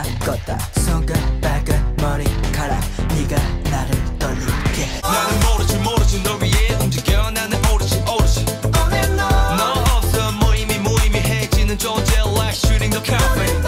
껐다 손가락을 머리카락 네가 나를 떨리게 나는 모르지 너 위에 움직여 나는 오르지 오늘 너 없어 무의미해지는 존재 like shooting the coffin